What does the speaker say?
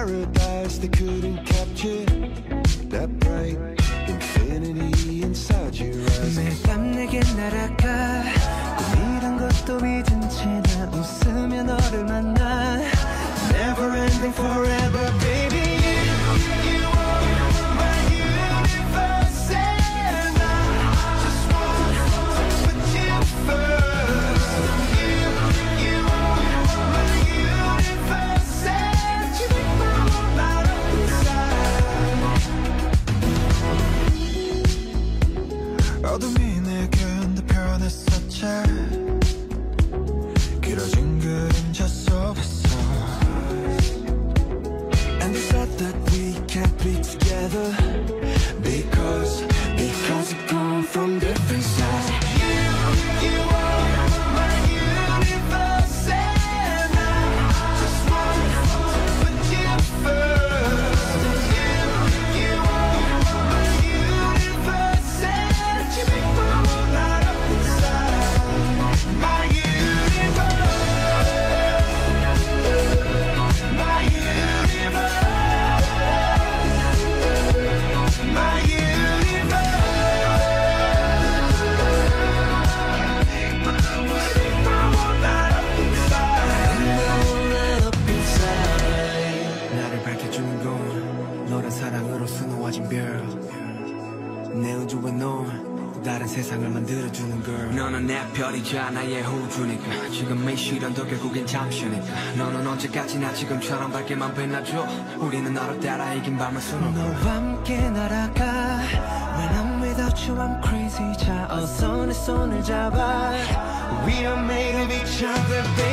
paradise they couldn't capture. That bright infinity inside your eyes. 매일 밤 내게 날아가 꿈이란 것도 잊은 채 나 웃으며 너를 만나. Never ending forever baby. You are my universe and I just want to put you first. You are my universe and you make my whole light up inside. 어둠이 내겐 변했었지. 길어진 그림자 속에서 And they said that we can't be together Because we come from different sides. You are my universe and I just want to put you first. You are my universe and you make my whole light up inside. My universe, my universe, my universe. Make my whole light up inside. 나를 밝혀주는 건 너란 사랑으로 수놓아진 별. 내 우주와 넌 또 다른 세상을 만들어주는 girl. 너는 내 별이자 나의 호주니까 지금의 시련도 결국엔 잠시니까. 너는 언제까지나 지금처럼 밝게만 빛나줘. 우리는 너를 따라 이긴 밤을 수놓고 너와 함께 날아가. When I'm without you I'm crazy. 자 어서 내 손을 잡아. We are made of each other baby.